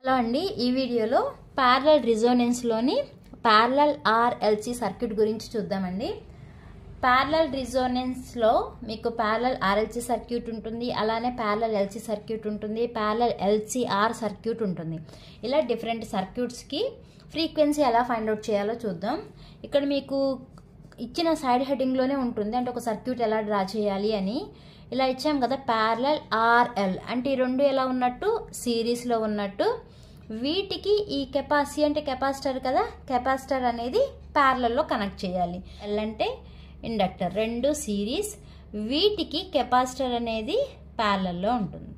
అండి ఈ వీడియోలో ప్యారలల్ రెసోనెన్స్ లోని ప్యారలల్ ఆర్ఎల్సి సర్క్యూట్ గురించి చూద్దామండి. ప్యారలల్ రెసోనెన్స్ లో మీకు ప్యారలల్ ఆర్ఎల్సి సర్క్యూట్ ఉంటుంది, అలానే ప్యారలల్ ఎల్సి సర్క్యూట్ ఉంటుంది, ప్యారలల్ ఎల్సిఆర్ సర్క్యూట్ ఉంటుంది. ఇలా డిఫరెంట్ సర్క్యూట్స్ కి ఫ్రీక్వెన్సీ ఎలా ఫైండ్ అవుట్ చేయాలో చూద్దాం. ఇక్కడ మీకు ఇచ్చిన సైడ్ హెడ్డింగ్ లోనే ఉంటుంది, అంటే ఒక సర్క్యూట్ ఎలా డ్రా చేయాలి అని. ఇలా ఇచ్చాం కదా, ప్యారలల్ ఆర్ఎల్ అంటే ఈ రెండు ఎలా ఉన్నట్టు సిరీస్ లో ఉన్నట్టు. వీటికి ఈ కెపాసిటీ అంటే కెపాసిటర్ కదా, కెపాసిటర్ అనేది ప్యారలల్ లో కనెక్ట్ చేయాలి. ఎల్ అంటే ఇండక్టర్, రెండు సిరీస్, వీటికి కెపాసిటర్ అనేది ప్యారలల్ లో ఉంటుంది.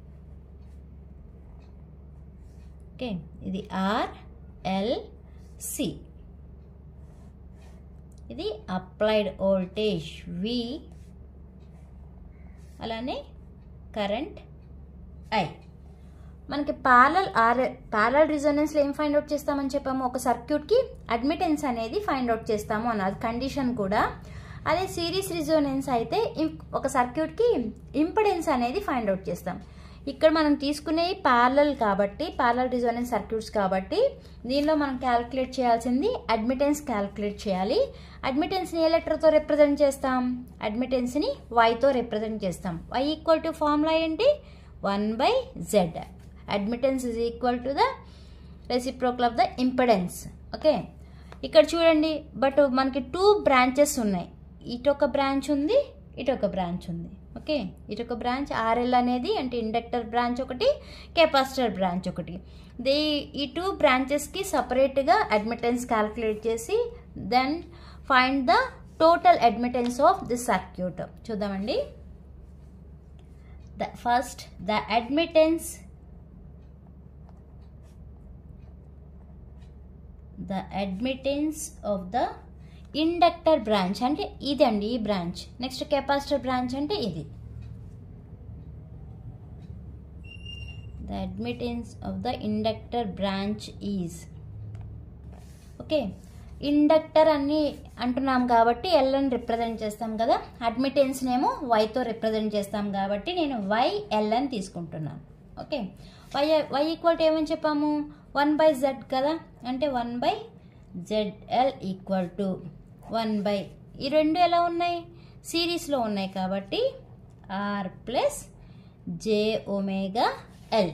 ఓకే, ఇది ఆర్ ఎల్ సి, ఇది అప్లైడ్ వోల్టేజ్ వి, అలానే కరెంట్ ఐ. మనకి ప్యారలల్ రెసోనెన్స్ లో ఏం ఫైండ్ అవుట్ చేస్తామని చెప్పాము, ఒక సర్క్యూట్ కి అడ్మిటెన్స్ అనేది ఫైండ్ అవుట్ చేస్తాము అన్నది కండిషన్ కూడా. అదే సిరీస్ రెసోనెన్స్ అయితే ఒక సర్క్యూట్ కి ఇంపెడెన్స్ అనేది ఫైండ్ అవుట్ చేస్తాం. ఇక్కడ మనం తీసుకునే ప్యారలల్ కాబట్టి, ప్యారలల్ రెసోనెన్స్ సర్క్యూట్స్ కాబట్టి దీనిలో మనం క్యాలిక్యులేట్ చేయాల్సింది అడ్మిటెన్స్ క్యాలిక్యులేట్ చేయాలి. అడ్మిటెన్స్ ని ఏ లెటర్ తో రిప్రజెంట్ చేస్తాం, అడ్మిటెన్స్ ని y తో రిప్రజెంట్ చేస్తాం. y ఈక్వల్ టు ఫార్ములా ఏంటి, 1/z. Admittance is equal to the reciprocal of the impedance. Okay, ఇక్కడ చూడండి, బట్ మనకి 2 బ్రాంచెస్ ఉన్నాయి. ఇటొక బ్రాంచ్ ఉంది, ఇటొక బ్రాంచ్ ఉంది. ఓకే, ఇటొక బ్రాంచ్ ఆర్ఎల్ అనేది అంటే ఇండక్టర్ బ్రాంచ్ ఒకటి, కెపాసిటర్ బ్రాంచ్ ఒకటి. ఈ 2 బ్రాంచెస్కి సపరేట్గా అడ్మిటెన్స్ క్యాలిక్యులేట్ చేసి then find the total admittance of this circuit. చూద్దామండి. First the admittance of the inductor branch అంటే ఇది అండి, ఈ బ్రాంచ్. నెక్స్ట్ కెపాసిటర్ బ్రాంచ్ అంటే ఇది. The admittance of the inductor branch is, okay, inductor అని అంటున్నాం కాబట్టి ఎల్ అని రిప్రజెంట్ చేస్తాం కదా, అడ్మిటెన్స్ నేమో y తో రిప్రజెంట్ చేస్తాం కాబట్టి నేను YL అని తీసుకుంటున్నాను. ఓకే, y ఈక్వల్ టు ఏమని చెప్పాము, 1/z కదా, అంటే 1/ZL ఈక్వల్ టు 1/, ఈ రెండు ఎలా ఉన్నాయి, సిరీస్లో ఉన్నాయి కాబట్టి R plus jωL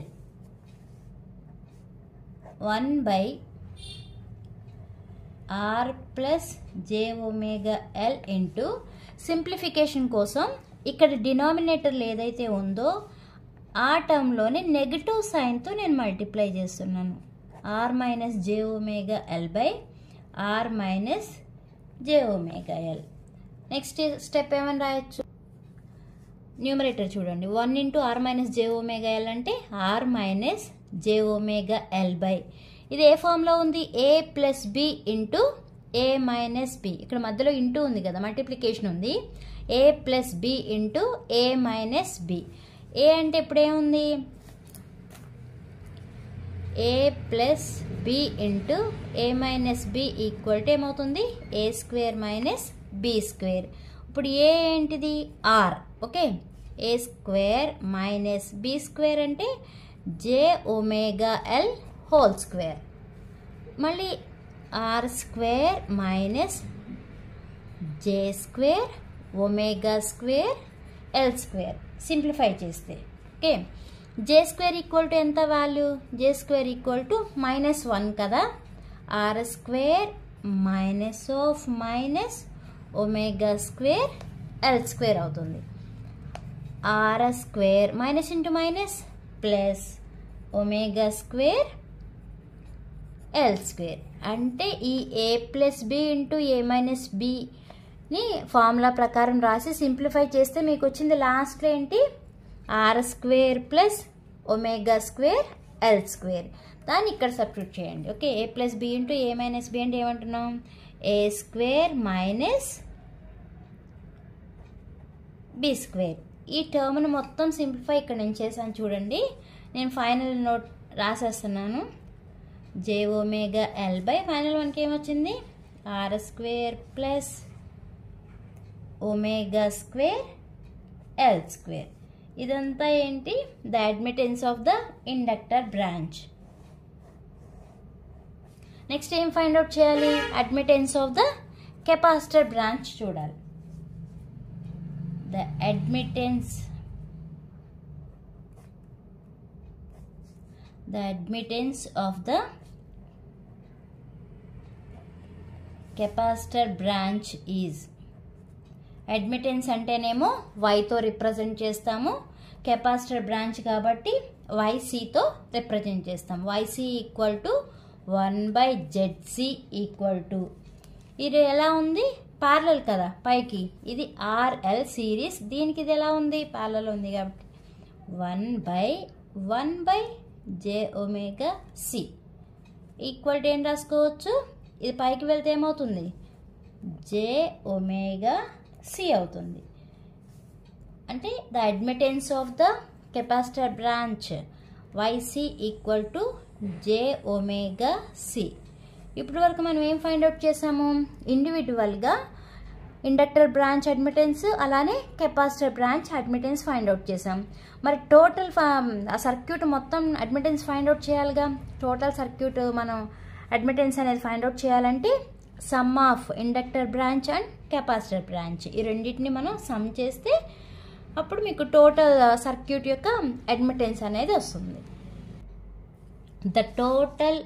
1/R plus jωL ఇంటూ, సింప్లిఫికేషన్ కోసం ఇక్కడ డినామినేటర్లు ఏదైతే ఉందో ఆ టర్మ్లోనే నెగటివ్ సైన్తో నేను మల్టిప్లై చేస్తున్నాను. R minus jωL by R minus jωL. Next step ఏమని రాయొచ్చు, న్యూమరేటర్ చూడండి, 1 ఇంటూ R మైనస్ jωL అంటే R మైనస్ jωL బై, ఇది ఏ ఫామ్లో ఉంది, A plus B into A minus B. ఇక్కడ మధ్యలో ఇంటూ ఉంది కదా, మల్టిప్లికేషన్ ఉంది. A plus B into A minus B. A అంటే ఇప్పుడు ఏముంది, A plus B into A minus B equal to ఏమవుతుంది, A square minus B square. ఇప్పుడు ఏ ఏంటిది, R. ఓకే, A square minus B square అంటే jωL హోల్ స్క్వేర్. మళ్ళీ R square minus J square omega square L square. Simplify చేస్తే okay, J square equal to ఎంత value, J square equal to -1 కదా, R square minus of minus omega square L square అవుతుంది. R square minus into minus plus omega square L square. అంటే ఈ A plus B into A minus బిని formula ప్రకారం రాసి simplify చేస్తే మీకు వచ్చింది లాస్ట్లో ఏంటి, R square plus omega square L square. దాన్ని ఇక్కడ సబ్స్టిట్యూట్ చేయండి. Okay, A plus B into A minus B అంటే ఏమంటున్నాం, A square minus B square. ఈ టర్మ్ను మొత్తం సింప్లిఫై ఇక్కడ నేను చేశాను చూడండి. నేను ఫైనల్ నోట్ రాసేస్తున్నాను, jωL బై ఫైనల్ మనకి ఏమొచ్చింది, R square plus omega square L square. ఇదంతా ఏంటి, the admittance of the inductor branch. Next ఏం ఫైండ్ అవుట్ చేయాలి? Admittance of the capacitor branch చూడాలి. The admittance of the capacitor branch is, admittance అంటేనేమో వైతో represent చేస్తాము, కెపాసిటర్ బ్రాంచ్ కాబట్టి YCతో రిప్రజెంట్ చేస్తాం. YC equal to 1/ZC equal to, ఇది ఎలా ఉంది? ప్యారలల్ కదా పైకి, ఇది RL సిరీస్, దీనికి ఇది ఎలా ఉంది? ప్యారలల్ ఉంది కాబట్టి 1/1/jωC ఈక్వల్ టు ఏం రాసుకోవచ్చు? ఇది పైకి వెళ్తే ఏమవుతుంది? jωC అవుతుంది. అంటే the admittance of the capacitor branch YC equal to jωC. ఇప్పుడు వరకు మనం ఏం ఫైండ్ అవుట్ చేసాము? ఇండివిజువల్గా ఇండక్టర్ బ్రాంచ్ అడ్మిటెన్స్ అలానే capacitor branch admittance find out చేసాం. మరి టోటల్ ఆ సర్క్యూట్ మొత్తం అడ్మిటెన్స్ ఫైండ్ అవుట్ చేయాలిగా. టోటల్ సర్క్యూట్ మనం అడ్మిటెన్స్ అనేది ఫైండ్ అవుట్ చేయాలంటే sum of inductor branch and capacitor branch, ఈ రెండింటిని మనం సమ్ చేస్తే అప్పుడు మీకు టోటల్ సర్క్యూట్ యొక్క అడ్మిటెన్స్ అనేది వస్తుంది. The total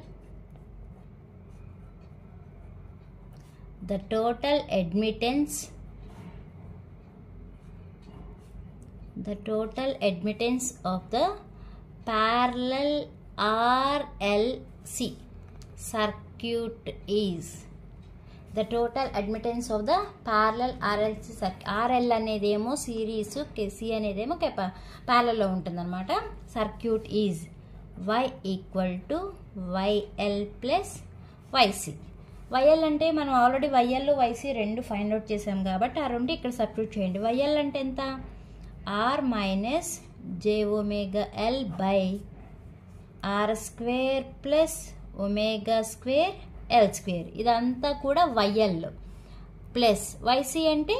admittance of the parallel RLC circuit is, the total admittance of the parallel RLC circuit. RL అనేదేమో సిరీస్, KC అనేదేమో ప్యారలల్ ఉంటుందన్నమాట. Circuit is Y equal to YL plus YC. YL అంటే మనం already YL YC రెండు find out చేసాం కాబట్టి ఆ రెండు ఇక్కడ సబ్స్టిట్యూట్ చేయండి. YL అంటే ఎంత? R minus jωL by R square plus omega square L square, ఇదంతా కూడా YL ప్లస్ YC అంటే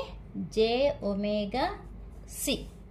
jωC.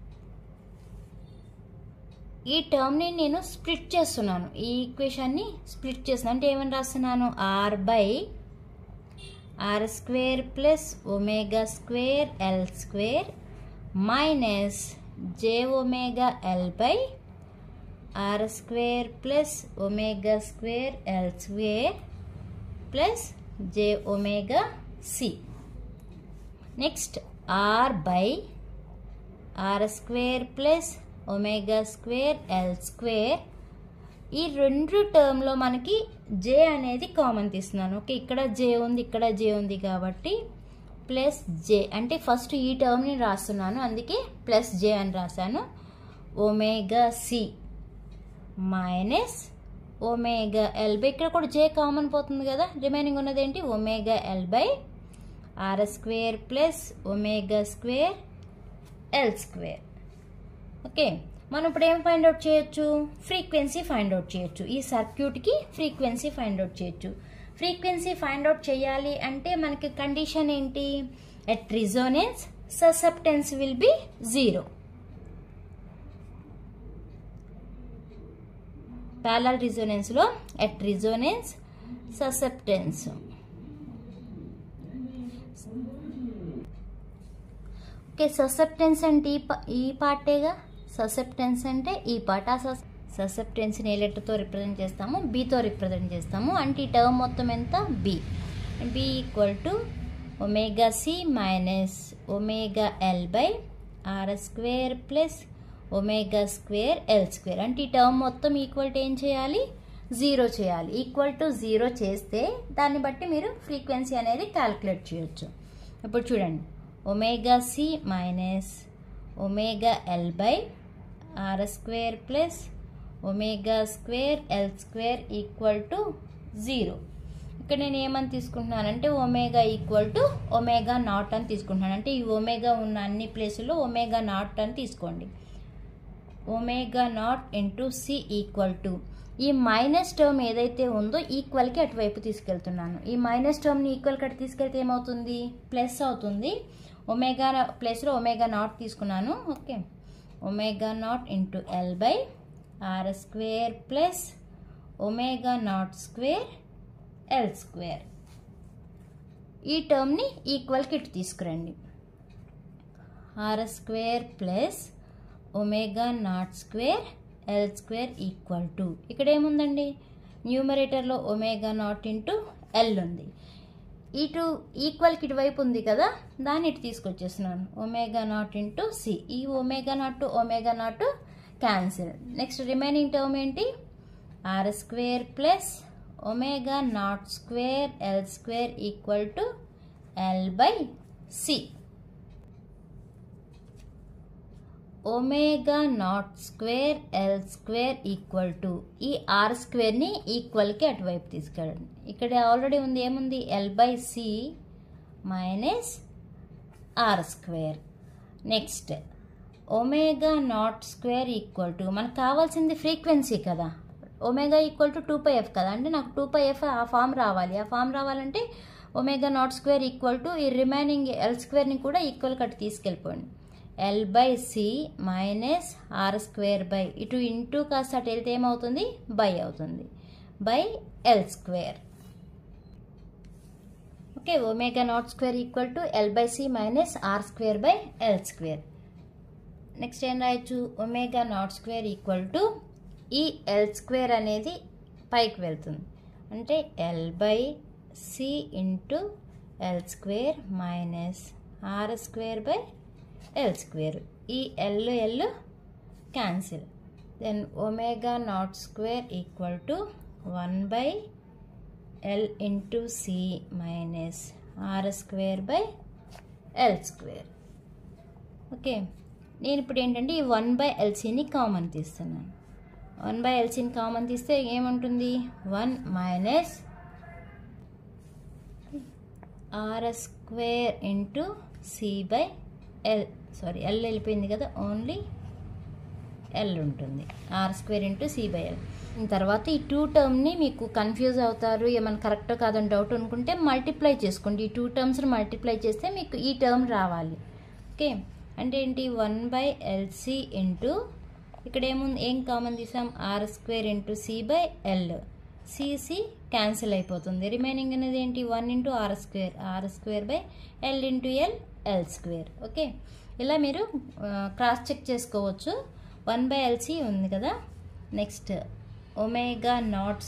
ఈ టర్మ్ని నేను స్ప్లిట్ చేస్తున్నాను, ఈ ఈక్వేషన్ని స్ప్లిట్ చేస్తున్నాను. అంటే ఏమని రాస్తున్నాను? R by R square plus omega square L square minus jωL by R square plus omega square L square plus jωC. Next R by R square plus omega square L square, ఈ రెండు టర్మ్లో మనకి J అనేది common తీస్తున్నాను. Okay, ఇక్కడ J ఉంది, ఇక్కడ J ఉంది కాబట్టి ప్లస్ J అంటే ఫస్ట్ ఈ టర్మ్ని రాస్తున్నాను, అందుకే ప్లస్ J అని రాశాను. Omega C minus omega L by, ఇక్కడ కూడా J కామన్ పోతుంది కదా, రిమైనింగ్ ఉన్నది ఏంటి? Omega L by R square plus omega square L square. Okay, మనం ఇప్పుడు ఏం ఫైండ్ అవుట్ చేయొచ్చు? ఫ్రీక్వెన్సీ ఫైండ్ అవుట్ చేయొచ్చు. ఈ సర్క్యూట్కి ఫ్రీక్వెన్సీ ఫైండ్ అవుట్ చేయొచ్చు. ఫ్రీక్వెన్సీ ఫైండ్ అవుట్ చేయాలి అంటే మనకి కండిషన్ ఏంటి? At resonance susceptance will be 0. Parallel రిజోనెన్స్లో at resonance susceptance, okay, susceptance అంటే ఈ పార్టేగా. ససెప్టెన్స్ అంటే ఈ పార్ట్. ఆ ససెప్టెన్స్ని ఏ లెటర్తో రిప్రజెంట్ చేస్తాము? బీతో రిప్రజెంట్ చేస్తాము. అంటే ఈ టర్మ్ మొత్తం ఎంత? B. B equal to omega C minus omega L by R square plus omega square L square. అంటే ఈ టర్మ్ మొత్తం ఈక్వల్ టు ఏం చేయాలి? 0 చేయాలి. ఈక్వల్ టు 0 చేస్తే దాన్ని బట్టి మీరు ఫ్రీక్వెన్సీ అనేది క్యాలిక్యులేట్ చేయొచ్చు. ఇప్పుడు చూడండి, omega C minus omega L by R square plus omega square L square equal to 0. ఇక్కడ నేను ఏమని తీసుకుంటున్నానంటే omega equal to omega naught అని తీసుకుంటున్నాను. అంటే ఈ ఒమేగా ఉన్న అన్ని ప్లేసుల్లో ఒమేగా నాట్ అని తీసుకోండి. Omega naught into C equal to, ఈ మైనస్ టర్మ్ ఏదైతే ఉందో ఈక్వల్కి అటువైపు తీసుకెళ్తున్నాను. ఈ మైనస్ టర్మ్ని ఈక్వల్కి అటు తీసుకెళ్తే ఏమవుతుంది? ప్లస్ అవుతుంది. ఒమేగా ప్లేస్లో ఒమేగా నాట్ తీసుకున్నాను. Okay, omega naught into L by R square plus omega naught square L square. ఈ టర్మ్ని ఈక్వల్కి ఇటు తీసుకురండి. R square plus omega naught square L square equal to, ఇక్కడ ఏముందండి, న్యూమరేటర్లో ఒమేగా నాట్ ఇంటూ ఎల్ ఉంది. ఇటు ఈక్వల్కి ఇటువైపు ఉంది కదా, దాన్ని ఇటు తీసుకొచ్చేస్తున్నాను. Omega naught into C. ఈ omega naught cancel. Next remaining term ఏంటి, R square plus omega naught square L square equal to L by C. Omega naught square L square equal to, ఈ ఆర్ స్క్వేర్ని ఈక్వల్కి అటువైపు తీసుకెళ్ళండి. ఇక్కడ already ఉంది, ఏముంది, L by C minus R square. Next omega naught square equal to, మనకు కావాల్సింది ఫ్రీక్వెన్సీ కదా, ఒమేగా ఈక్వల్ టు 2πf కదా, అంటే నాకు 2πf ఆ ఫామ్ రావాలి. ఆ ఫామ్ రావాలంటే omega naught square equal to ఈ రిమైనింగ్ ఎల్ స్క్వేర్ని కూడా ఈక్వల్ కట్ తీసుకెళ్ళిపోండి. L by C minus R square by, ఇటు ఇంటూ కాస్త అటు వెళ్తే ఏమవుతుంది, బై అవుతుంది, by L square. Okay, omega naught square equal to L by C minus R square by L square. Next ఏం రాయొచ్చు, omega naught square equal to ఈ L square అనేది పైకి వెళ్తుంది, అంటే L by C into L square minus R square by L square. ఈ L cancel. Then omega naught square equal to 1 by L into C minus R square by L square. Okay, నేను ఇప్పుడు ఏంటంటే ఈ 1 by ఎల్సీని common తీస్తున్నాను. 1 by ఎల్సీని common తీస్తే ఏముంటుంది, 1 minus R square into C by L, sorry L వెళ్ళిపోయింది కదా, only L ఉంటుంది, R square into C by L. తర్వాత ఈ 2 టర్మ్ని మీకు కన్ఫ్యూజ్ అవుతారు, ఏమైనా కరెక్టో కాదని డౌట్ అనుకుంటే మల్టిప్లై చేసుకోండి. ఈ 2 టర్మ్స్ని మల్టిప్లై చేస్తే మీకు ఈ టర్మ్ రావాలి. ఓకే, అంటే ఏంటి, 1 బై ఎల్సి ఇంటూ, ఇక్కడ ఏం కామన్ తీసాం, R square into C by L. C C cancel అయిపోతుంది, రిమైనింగ్ అనేది ఏంటి, 1 into R square by L into L square. Okay, ఇలా మీరు క్రాస్ చెక్ చేసుకోవచ్చు. 1 బై ఎల్సి ఉంది కదా. Next omega naught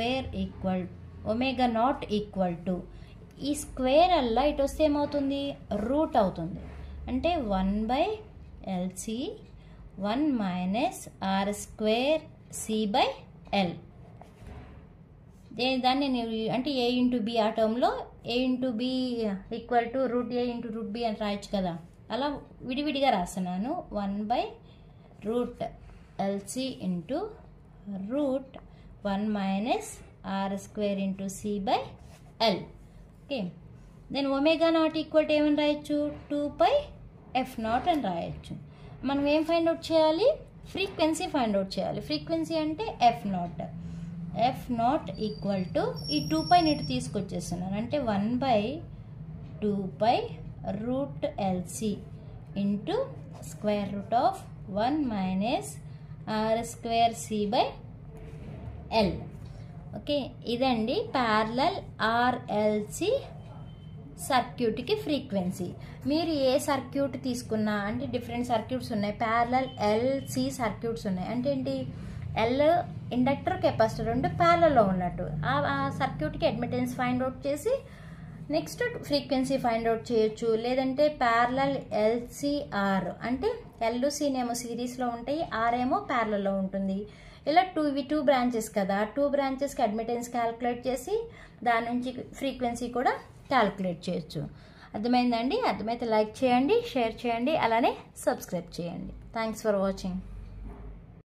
equal to ఈ స్క్వేర్ అలా ఇటు వస్తే ఏమవుతుంది, రూట్ అవుతుంది, అంటే 1 by LC 1 minus R square C by L. దాన్ని నేను అంటే ఏ ఇంటూ బి, ఆ టర్మ్లో A into B equal to root A into root B అని రాయొచ్చు కదా, అలా విడివిడిగా రాస్తున్నాను. 1 by root LC into root 1 minus R square into C by L. Okay, then omega naught equal to ఏమని రాయొచ్చు, 2πf0 అని రాయొచ్చు. మనం ఏం ఫైండ్ అవుట్ చేయాలి, ఫ్రీక్వెన్సీ ఫైండ్ అవుట్ చేయాలి. ఫ్రీక్వెన్సీ అంటే f0 ఈక్వల్ టు ఈ 2π ఇటు తీసుకొచ్చేస్తున్నాను, అంటే 1 by 2π root LC into square root of 1 minus R square C by L. Okay, ఇదండి ప్యారలల్ ఆర్ఎల్సి సర్క్యూట్కి ఫ్రీక్వెన్సీ. మీరు ఏ సర్క్యూట్ తీసుకున్నా, అంటే డిఫరెంట్ సర్క్యూట్స్ ఉన్నాయి, ప్యారలల్ ఎల్సి సర్క్యూట్స్ ఉన్నాయి, అంటే ఏంటి, ఎల్ ఇండక్టర్ కెపాసిటర్ రెండు ప్యారలల్లో ఉన్నట్టు. ఆ సర్క్యూట్కి అడ్మిటెన్స్ ఫైండ్ అవుట్ చేసి నెక్స్ట్ ఫ్రీక్వెన్సీ ఫైండ్ అవుట్ చేయొచ్చు. లేదంటే ప్యారలల్ ఎల్సిఆర్, అంటే ఎల్ సినేమో సిరీస్లో ఉంటాయి, ఆర్ ఏమో ప్యారలల్లో ఉంటుంది. ఇలా ఇవి 2 బ్రాంచెస్ కదా, 2 బ్రాంచెస్కి అడ్మిటెన్స్ క్యాలిక్యులేట్ చేసి దాని నుంచి ఫ్రీక్వెన్సీ కూడా క్యాలిక్యులేట్ చేయొచ్చు. అర్థమైందండి? అర్థమైతే లైక్ చేయండి, షేర్ చేయండి, అలానే సబ్స్క్రైబ్ చేయండి. Thanks for watching.